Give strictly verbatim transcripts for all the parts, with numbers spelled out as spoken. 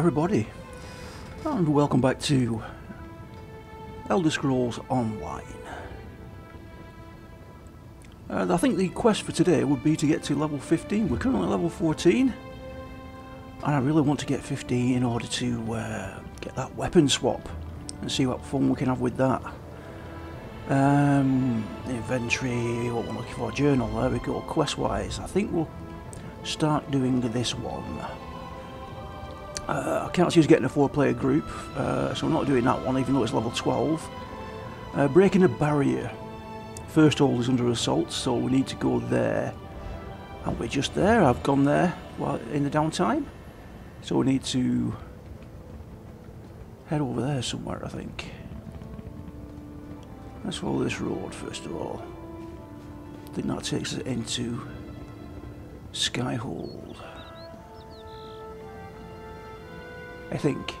everybody, and welcome back to Elder Scrolls Online. Uh, I think the quest for today would be to get to level fifteen. We're currently level fourteen, and I really want to get fifteen in order to uh, get that weapon swap and see what fun we can have with that. Um, inventory, what we're looking for, journal, there we go. Quest wise, I think we'll start doing this one. Uh, I can't see us getting a four player group, uh, so I'm not doing that one even though it's level twelve. Uh, breaking a barrier. First hold is under assault, so we need to go there. And we're just there, I've gone there while in the downtime. So we need to head over there somewhere, I think. Let's follow this road first of all. I think that takes us into Skyhold. I think.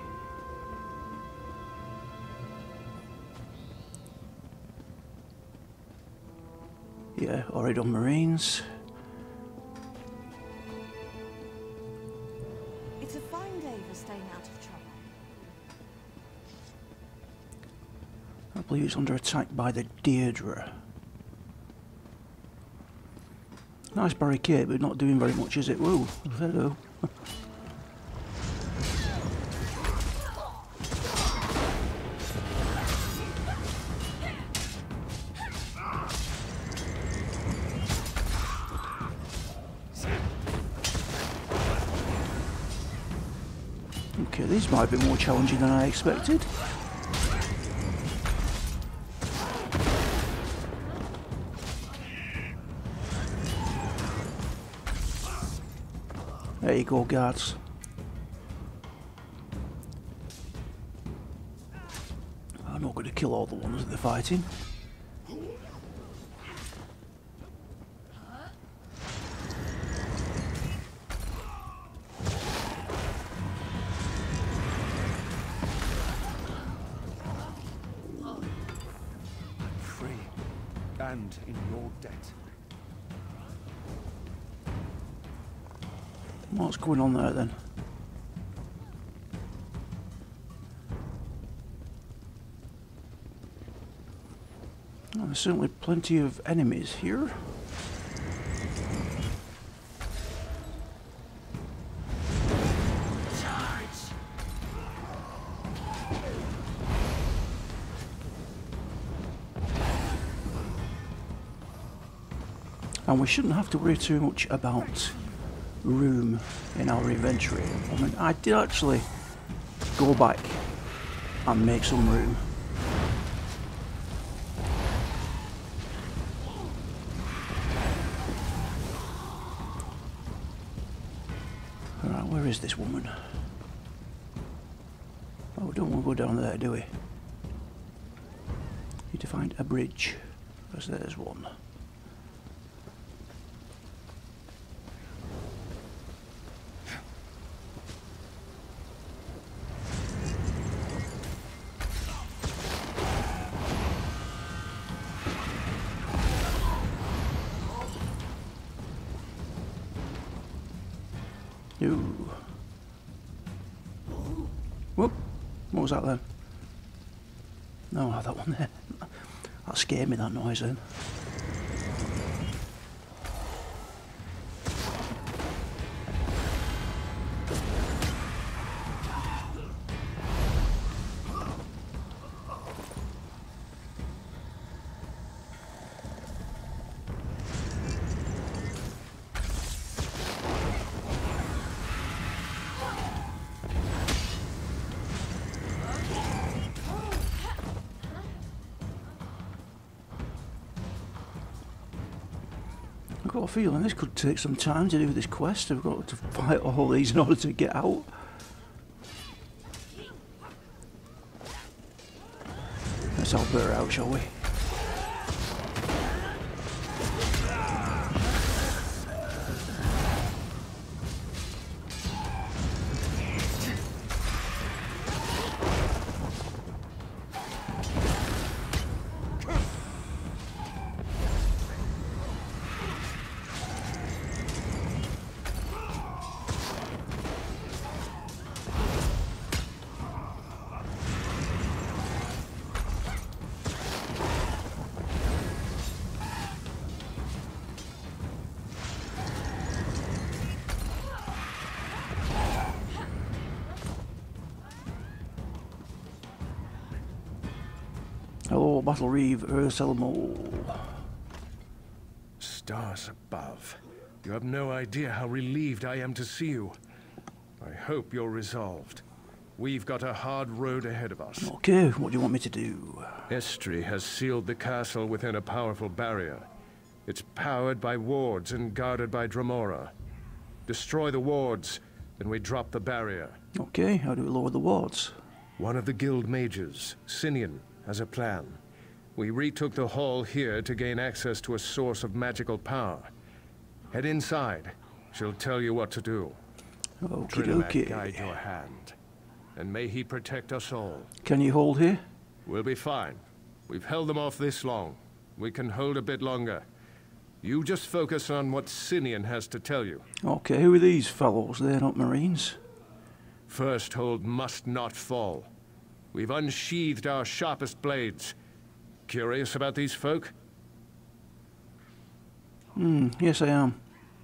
Yeah, Auridon Marines. It's a fine day for staying out of trouble. I believe it's under attack by the Deirdre. Nice barricade, but not doing very much, is it? Whoa, hello. Okay, these might be more challenging than I expected. There you go, guards. I'm not going to kill all the ones that they're fighting. And in your debt. What's going on there then? Well, there's certainly plenty of enemies here. And we shouldn't have to worry too much about room in our inventory. I mean, I did actually go back and make some room. Alright, where is this woman? Oh, we don't want to go down there, do we? Need to find a bridge, because there's one. Ooh. Whoop. What was that then? No, that one there. That scared me, that noise then. I've got a feeling this could take some time to do this quest. I've got to fight all these in order to get out. Let's help her out, shall we? Battle Reeve, Urselmo. Stars above. You have no idea how relieved I am to see you. I hope you're resolved. We've got a hard road ahead of us. Okay, what do you want me to do? Estri has sealed the castle within a powerful barrier. It's powered by wards and guarded by Dremora. Destroy the wards, then we drop the barrier. Okay, how do we lower the wards? One of the guild mages, Sinian, has a plan. We retook the hall here to gain access to a source of magical power. Head inside. She'll tell you what to do. Okay, Trinimac okay. guide your hand. And may he protect us all. Can you hold here? We'll be fine. We've held them off this long. We can hold a bit longer. You just focus on what Sinian has to tell you. Okay, who are these fellows? They're not Marines. First hold must not fall. We've unsheathed our sharpest blades. Curious about these folk? Hmm, yes I am.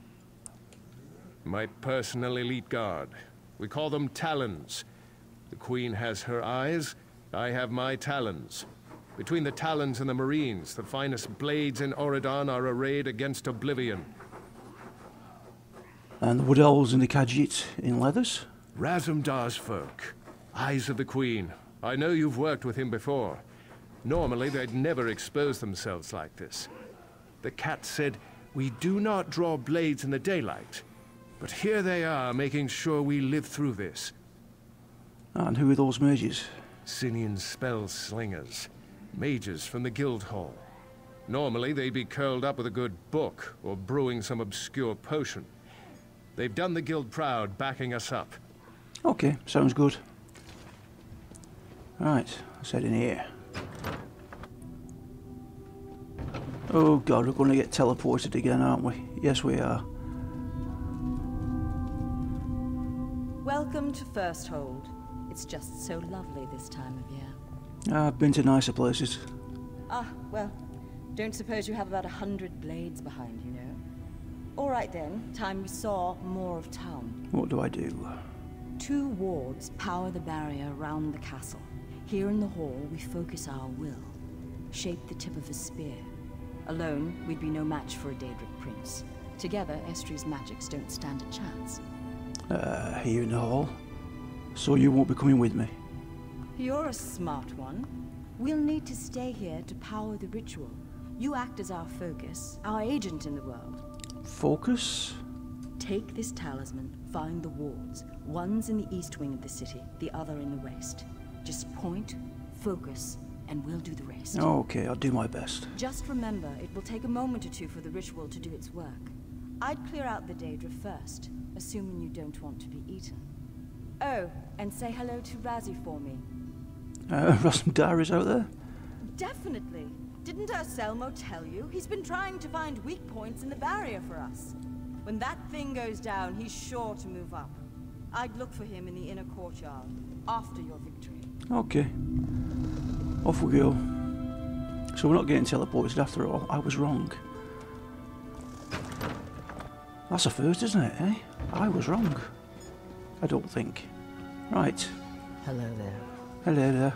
My personal elite guard. We call them Talons. The Queen has her eyes, I have my talons. Between the Talons and the Marines, the finest blades in Auridon are arrayed against oblivion. And the Wood Elves and the Khajiit in leathers? Razumdar's folk. Eyes of the Queen. I know you've worked with him before. Normally, they'd never expose themselves like this. The cat said, "We do not draw blades in the daylight." But here they are, making sure we live through this. And who are those mages? Sinian spell slingers. Mages from the guild hall. Normally, they'd be curled up with a good book, or brewing some obscure potion. They've done the guild proud, backing us up. Okay, sounds good. Right, let's head in here. Oh god, we're going to get teleported again, aren't we? Yes, we are. Welcome to First Hold. It's just so lovely this time of year. I've been to nicer places. Ah, well, don't suppose you have about a hundred blades behind you, know? All right then, time we saw more of town. What do I do? Two wards power the barrier around the castle. Here in the hall, we focus our will. Shape the tip of a spear. Alone, we'd be no match for a Daedric prince. Together, Estri's magics don't stand a chance. Uh, here in the hall. So you won't be coming with me? You're a smart one. We'll need to stay here to power the ritual. You act as our focus, our agent in the world. Focus? Take this talisman, find the wards. One's in the east wing of the city, the other in the west. Just point, focus, and we'll do the rest. Okay, I'll do my best. Just remember, it will take a moment or two for the ritual to do its work. I'd clear out the Daedra first, assuming you don't want to be eaten. Oh, and say hello to Razzie for me. Uh, Razumdar is out there? Definitely. Didn't Urselmo tell you? He's been trying to find weak points in the barrier for us. When that thing goes down, he's sure to move up. I'd look for him in the inner courtyard, after your victory. Okay. Off we go. So we're not getting teleported after all. I was wrong. That's a first, isn't it, eh? I was wrong. I don't think. Right. Hello there. Hello there.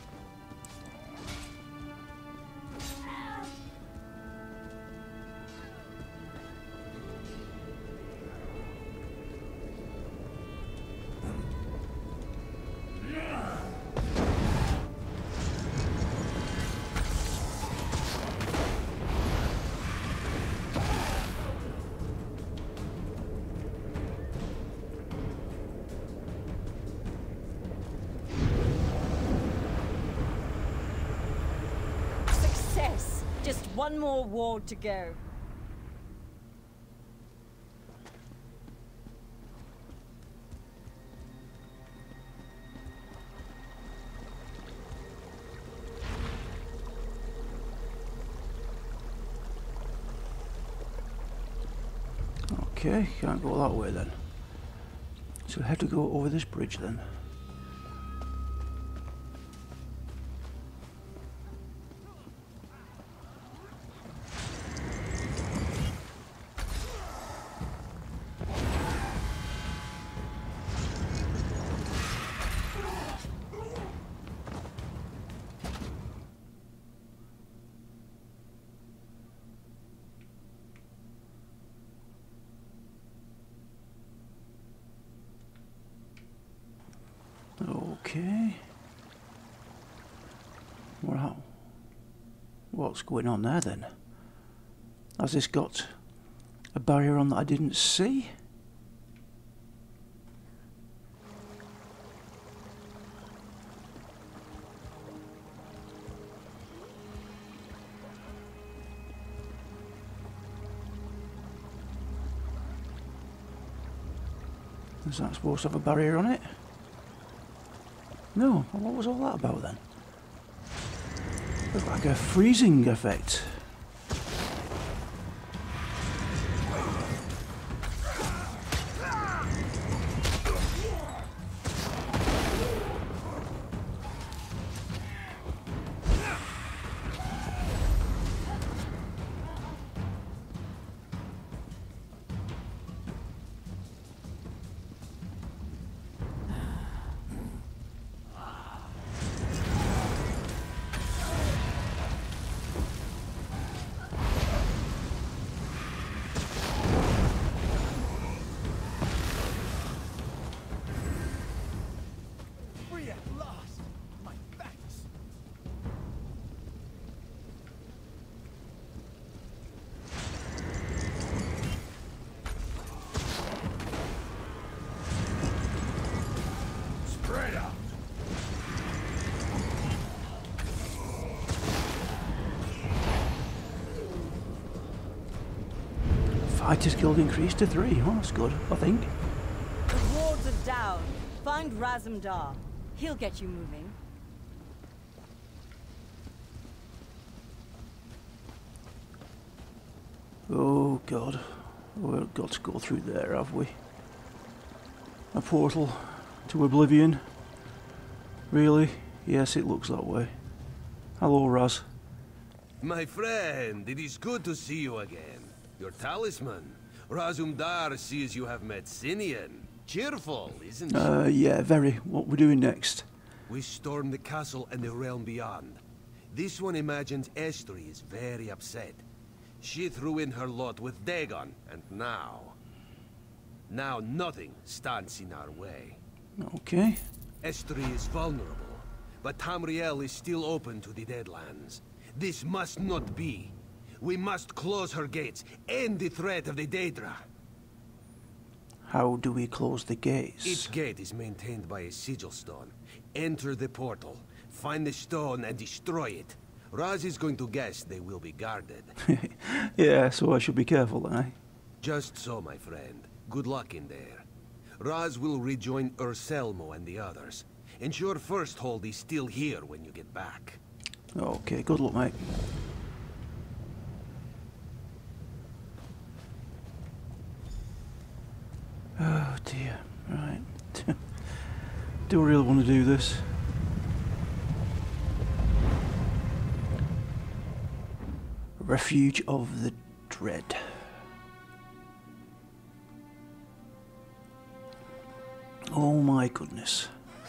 Just one more ward to go. Okay, can't go that way then. So I have to go over this bridge then. Okay. Wow. What's going on there then? Has this got a barrier on that I didn't see? Is that supposed to have a barrier on it? No. Well, what was all that about then? Looks like a freezing effect. Fighters killed increased to three. Oh, that's good, I think. The wards are down. Find Razumdar. He'll get you moving. Oh god. We've got to go through there, have we? A portal to oblivion? Really? Yes, it looks that way. Hello, Raz. My friend, it is good to see you again. Your talisman. Razumdar sees you have met Sinian. Cheerful, isn't she? Uh, yeah, very. What we're doing next? We storm the castle and the realm beyond. This one imagines Estri is very upset. She threw in her lot with Dagon, and now... Now nothing stands in our way. Okay. Estri is vulnerable, but Tamriel is still open to the Deadlands. This must not be. We must close her gates, end the threat of the Daedra. How do we close the gates? Each gate is maintained by a sigil stone. Enter the portal, find the stone and destroy it. Raz is going to guess they will be guarded. Yeah, so I should be careful then, eh? Just so, my friend. Good luck in there. Raz will rejoin Urselmo and the others. Ensure First Hold is still here when you get back. Okay, good luck, mate. Oh dear, right. Do I really want to do this? Refuge of the Dread. Oh my goodness.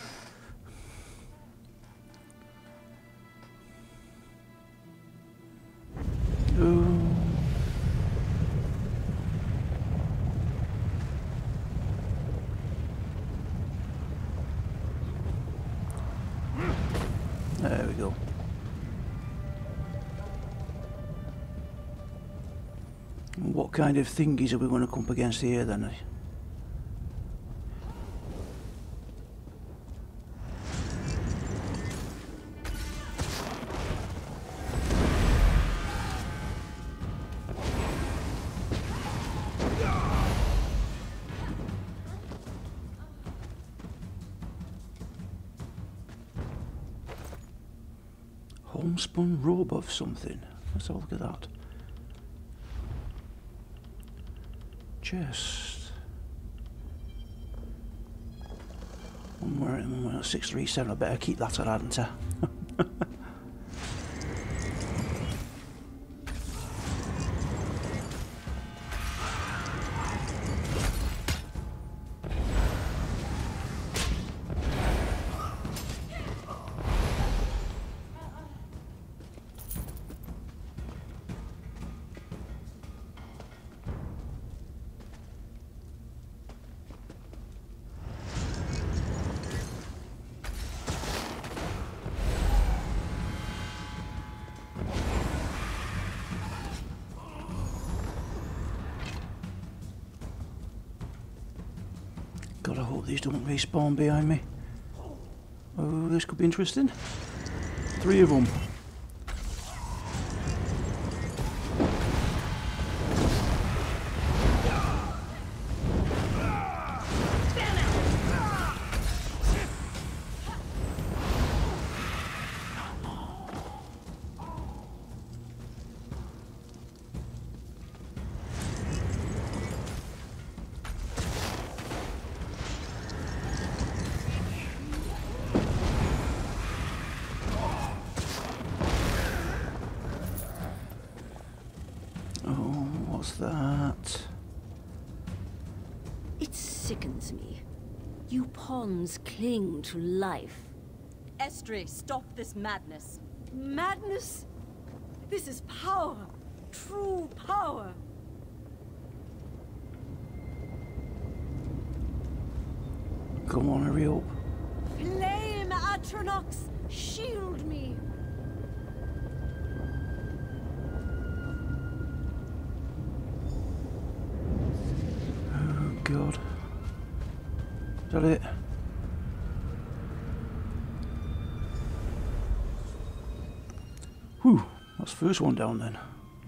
Oh. There we go. What kind of thingies are we going to come up against here then? Homespun robe of something. Let's have a look at that. Chest. One more, one more, six three seven. I better keep that at, hadn't I? God, I hope these don't respawn behind me. Oh, this could be interesting. Three of them. That. It sickens me. You pawns cling to life. Estri, stop this madness. Madness? This is power. True power. Come on, hurry up. Flame, Atronox! Shield me! God. Is that it? Whew, that's the first one down then.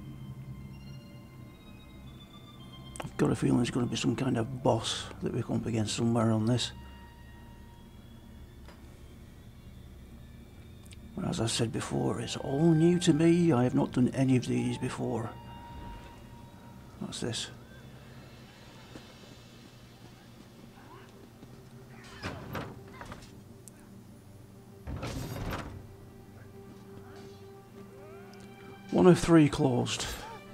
I've got a feeling there's going to be some kind of boss that we come up against somewhere on this. Well, as I said before, it's all new to me. I have not done any of these before. What's this? One of three closed.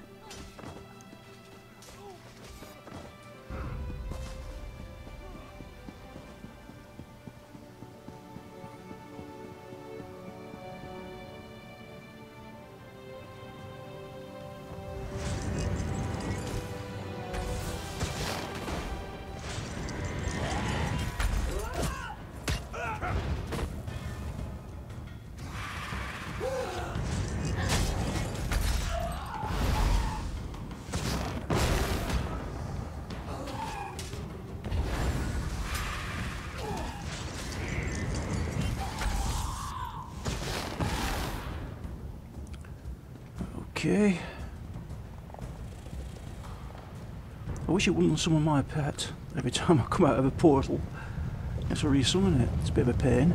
Okay. I wish it wouldn't summon my pet every time I come out of a portal. I have to resummon it. It's a bit of a pain.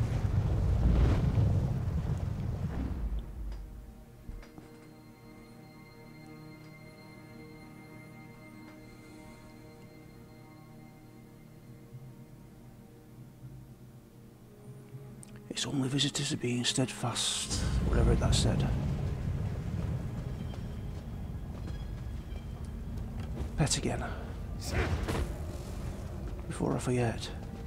Its only visitors are being steadfast, whatever that said. Pet again. Before I forget.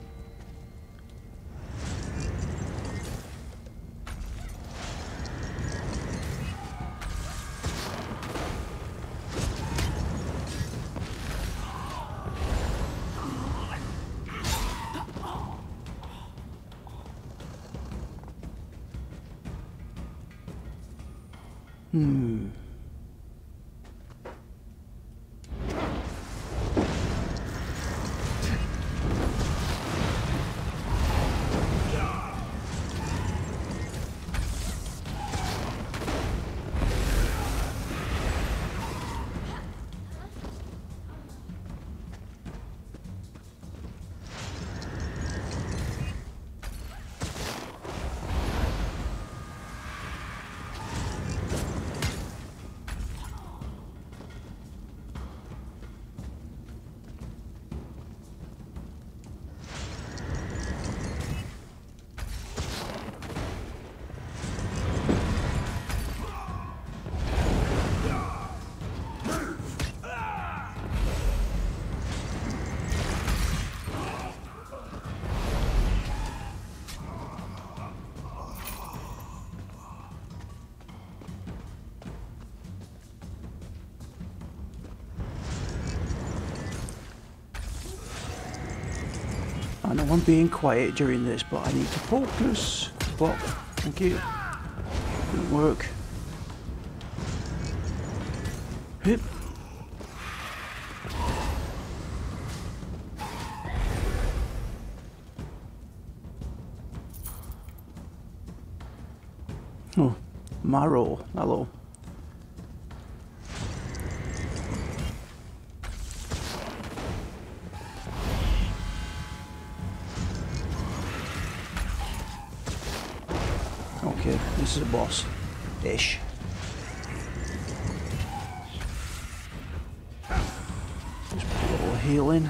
Hmm. I know I'm being quiet during this, but I need to focus. But thank you. Didn't work. Hip. Oh, Marrow. Hello. Okay, this is a boss. Ish. Just put a little healing.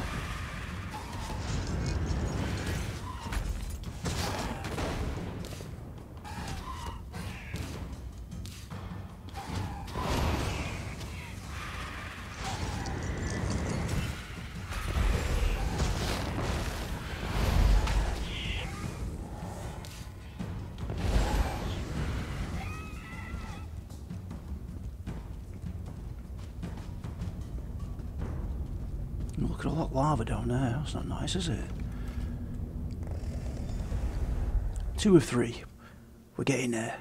Look at all that lava down there. That's not nice, is it? Two of three. We're getting there.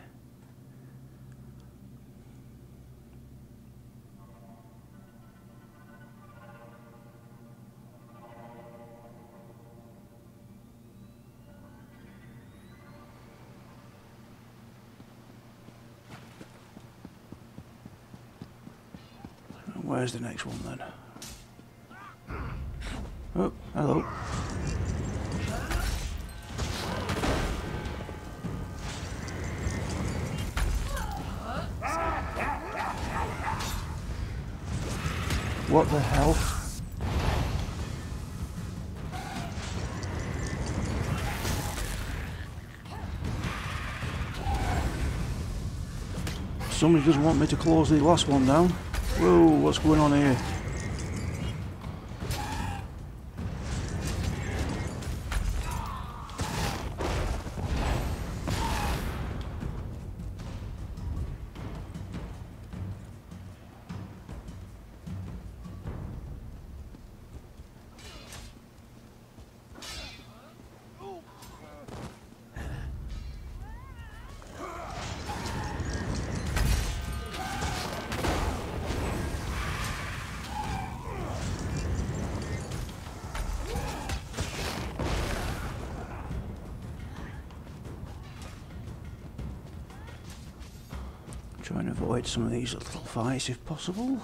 Where's the next one then? Oh, hello. What the hell? Somebody doesn't want me to close the last one down. Whoa, what's going on here? Try and avoid some of these little fights if possible.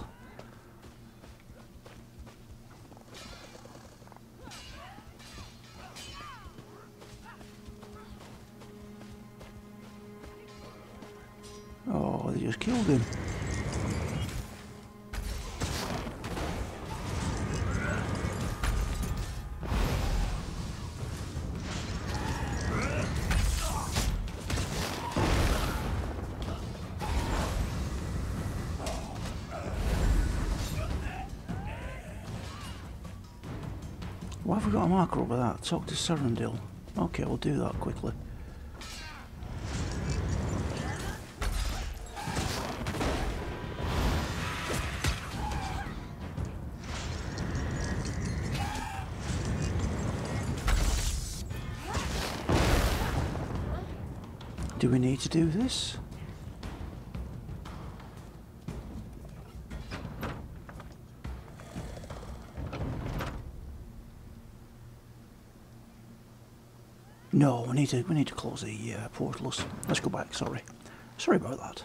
Oh, they just killed him. Why have we got a marker over that? Talk to Serendil. Okay, we'll do that quickly. Do we need to do this? No, we need to we need to close the uh, portals. Let's go back. Sorry, sorry about that.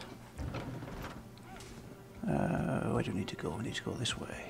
Uh, where do we need to go? We need to go this way.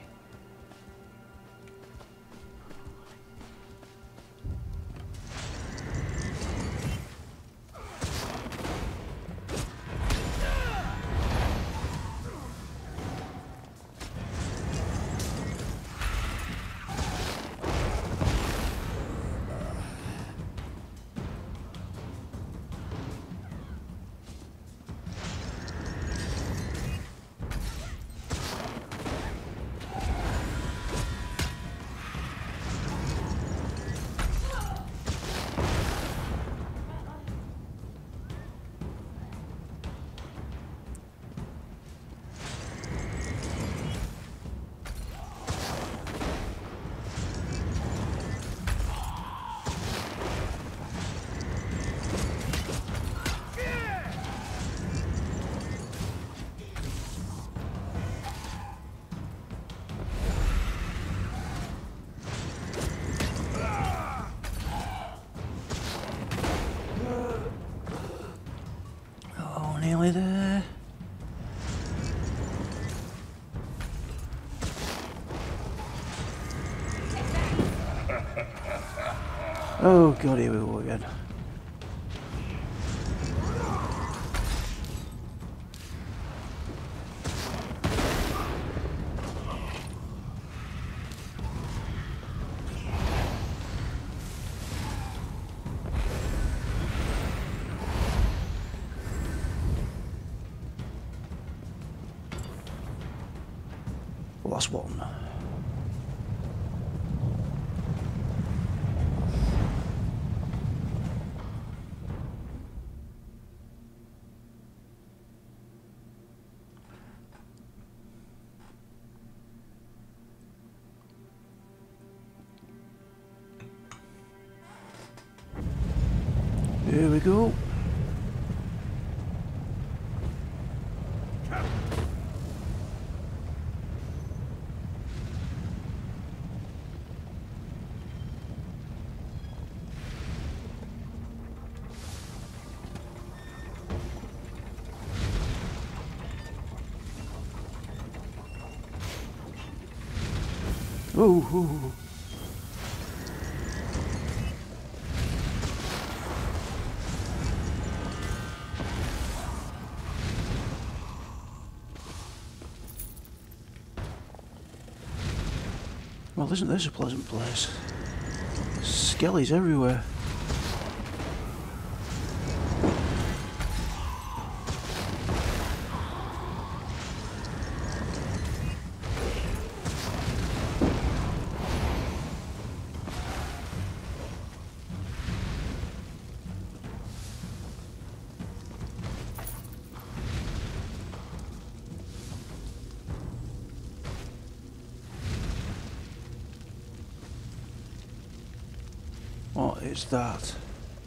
Nearly there. Oh god, here we go again. Last one. Here we go. Oh, oh, oh. Well, isn't this a pleasant place? Skellies everywhere. What is that?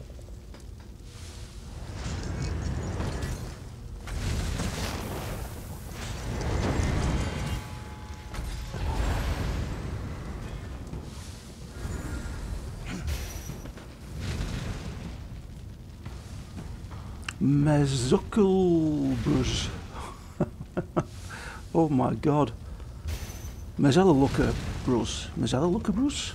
Mezuckelbrus. Oh my god. Mezzalluccabrus. Mezzalluccabrus?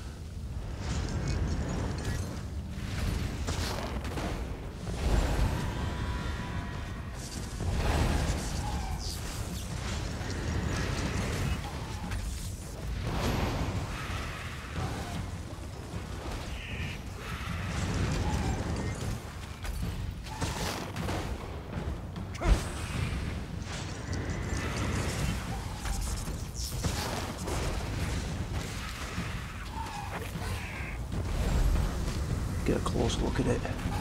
Get a close look at it.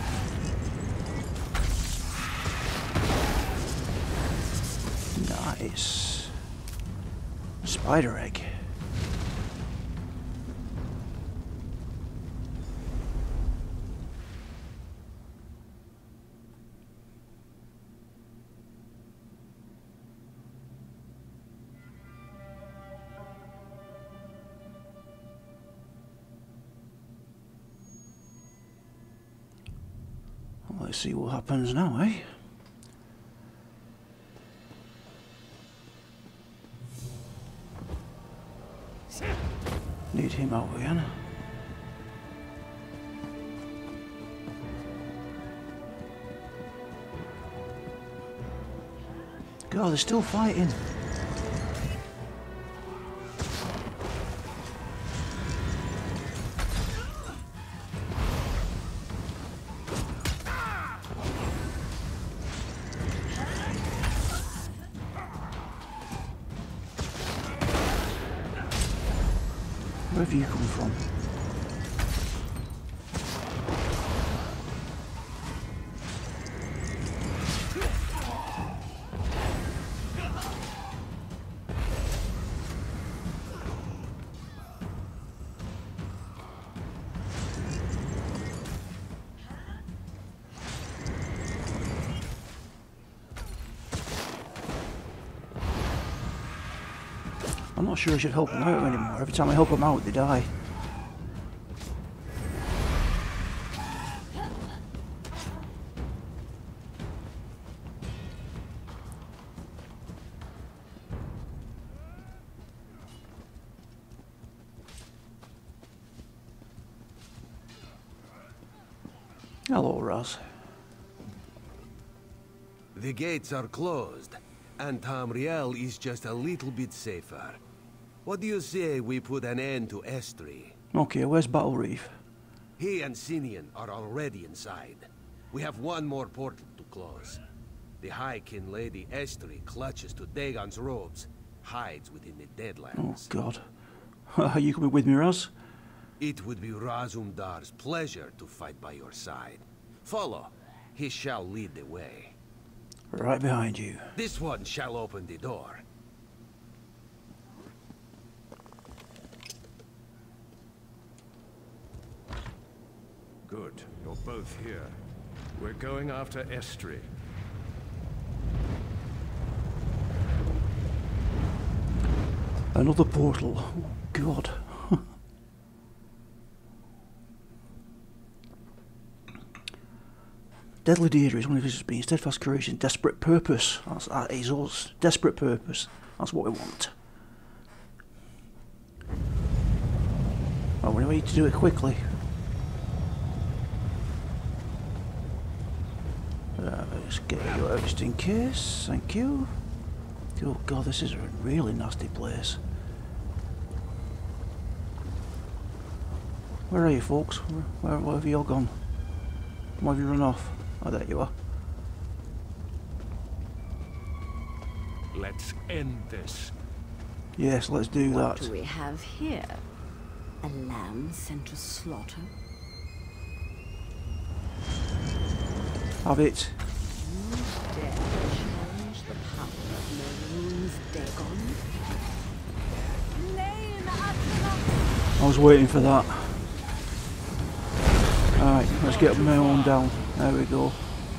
Nice. Spider egg. Let's see what happens now, eh? Need him out again. God, they're still fighting. Where have you come from? I'm not sure I should help them out anymore. Every time I help them out, they die. Hello, Raz. The gates are closed, and Tamriel is just a little bit safer. What do you say we put an end to Estri? Okay, where's Battle Reef? He and Sinian are already inside. We have one more portal to close. The High-Kin Lady Estri clutches to Dagon's robes, hides within the Oh, Deadlands. God. Are you coming with me, Raz? It would be Razumdar's pleasure to fight by your side. Follow. He shall lead the way. Right behind you. This one shall open the door. Good. You're both here. We're going after Estri. Another portal. Oh, God. Deadly Deirdre is one of his being steadfast courage and desperate purpose. That's, that is us. Desperate purpose. That's what we want. Well, we need to do it quickly. Uh, let's get you out just in case. Thank you. Oh God, this is a really nasty place. Where are you, folks? Where, where, where have you all gone? Why have you run off? Oh, there you are. Let's end this. Yes, let's do What that. do we have here? A lamb sent to slaughter? Have it. You dare challenge the power of Maroon's Dagon? I was waiting for that. Alright, let's get my own down. There we go.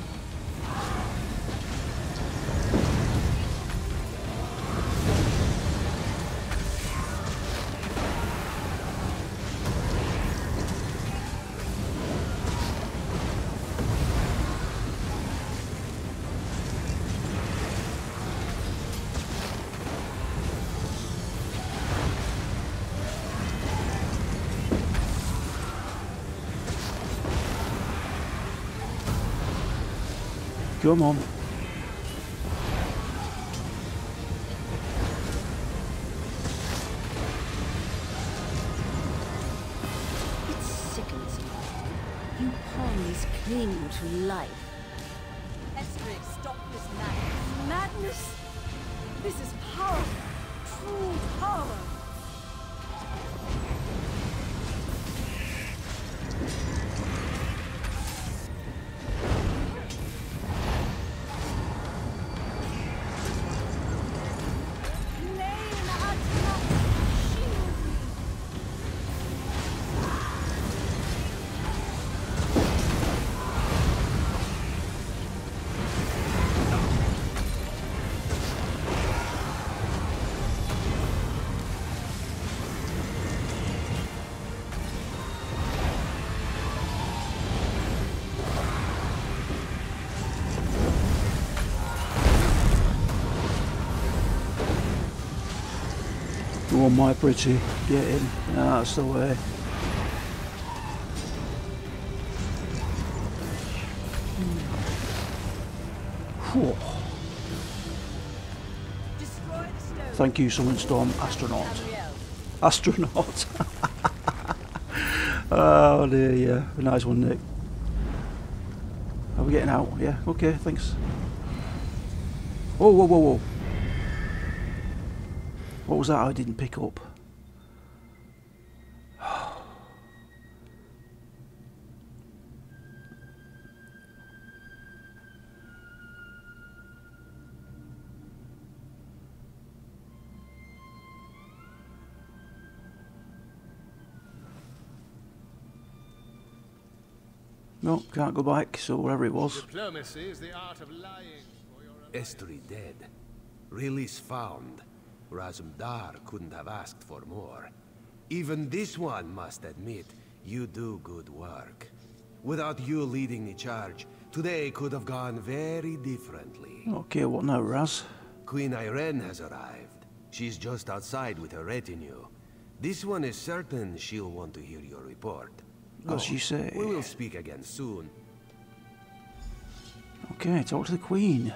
Come on. It sickens me. You pawns cling to life. Estri, stop this madness. Madness? This is power. True power. Go on, my pretty. Get in. That's the way. Whew. Destroy the stone. Thank you, Summon Storm Astronaut. Astronaut. Oh dear, yeah. A nice one, Nick. Are we getting out? Yeah, okay, thanks. Whoa, whoa, whoa, whoa. What was that I didn't pick up? No, can't go back, so wherever it was. Diplomacy is the art of lying for your own. Estri dead. Release found. Razumdar couldn't have asked for more. Even this one must admit, you do good work. Without you leading the charge, today could have gone very differently. Okay, what now, Raz? Queen Irene has arrived. She's just outside with her retinue. This one is certain she'll want to hear your report. As you say. We will speak again soon. Okay, talk to the Queen.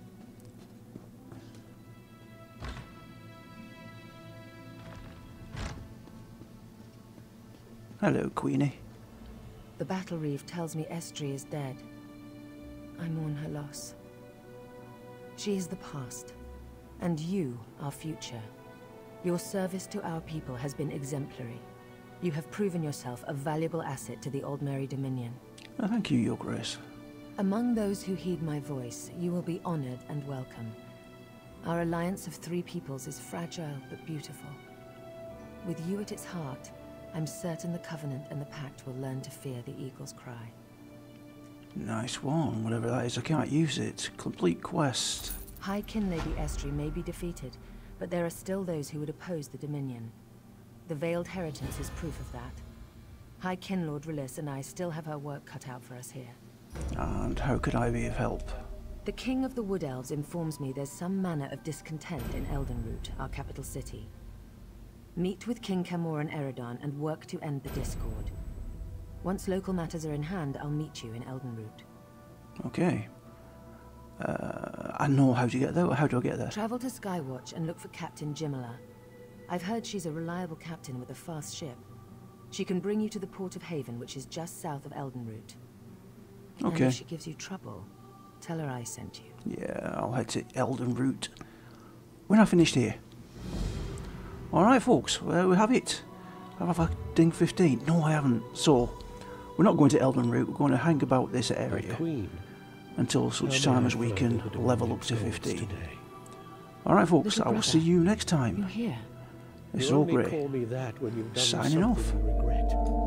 Hello, Queenie. The battle reeve tells me Estri is dead. I mourn her loss. She is the past, and you, our future. Your service to our people has been exemplary. You have proven yourself a valuable asset to the Aldmeri Dominion. Oh, thank you, Your Grace. Among those who heed my voice, you will be honored and welcome. Our alliance of three peoples is fragile but beautiful. With you at its heart, I'm certain the Covenant and the Pact will learn to fear the Eagle's cry. Nice one, whatever that is. I can't use it. Complete quest. High Kin Lady Estri may be defeated, but there are still those who would oppose the Dominion. The Veiled Heritance is proof of that. High Kin Lord Rilis and I still have our work cut out for us here. And how could I be of help? The King of the Wood Elves informs me there's some manner of discontent in Eldenroot, our capital city. Meet with King Camor and Eredon and work to end the discord. Once local matters are in hand, I'll meet you in Eldenroot. Okay. Uh, I know how to get there. How do I get there? Travel to Skywatch and look for Captain Jimala. I've heard she's a reliable captain with a fast ship. She can bring you to the Port of Haven, which is just south of Eldenroot. Okay. And if she gives you trouble, tell her I sent you. Yeah, I'll head to Eldenroot when I finished here. Alright, folks, well, we have it. Have I ding fifteen? No, I haven't. So, we're not going to Eldenroot. We're going to hang about this area Queen, until such tell me time how as we far can the level Dominion up to goes fifteen. today. Alright, folks, Little I will brother, see you next You're time. here. This is You all only great. call me that when you've done Signing something off. you regret.